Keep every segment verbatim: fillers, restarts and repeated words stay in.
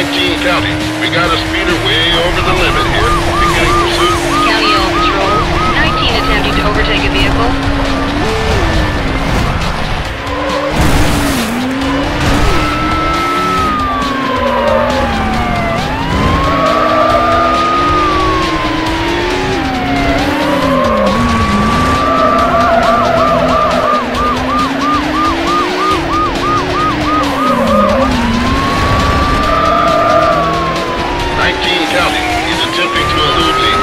nineteen County. We got a speeder way over the limit here. Beginning pursuit. County All Patrol. nineteen attempting to overtake a vehicle. nineteen County. He's attempting to elude me.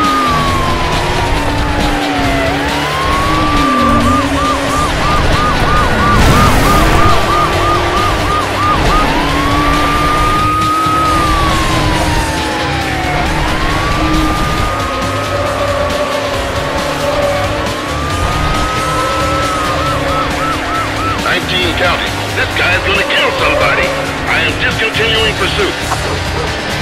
nineteen County. This guy's gonna kill somebody. I am discontinuing pursuit.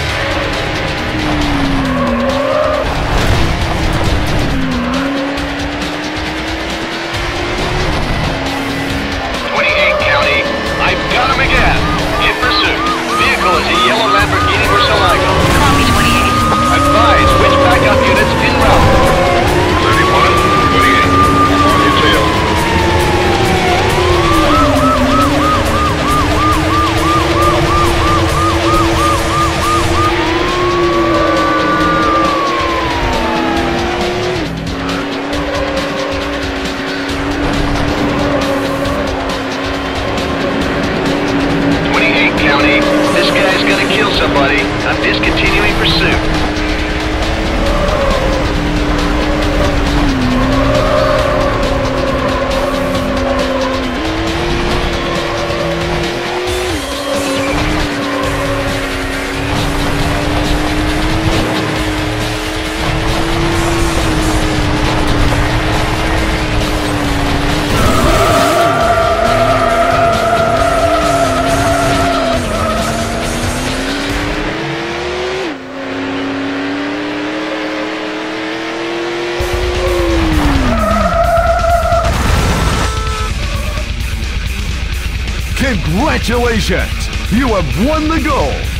twenty-eight County. I've got him again. In pursuit. Vehicle is a yellow Lamborghini Murcielago. Copy twenty-eight. Advise which backup units en route. thirty-one, twenty-eight. I'm on your tail. twenty-eight County. This guy's gonna kill somebody. I'm discontinuing pursuit. Congratulations! You have won the gold!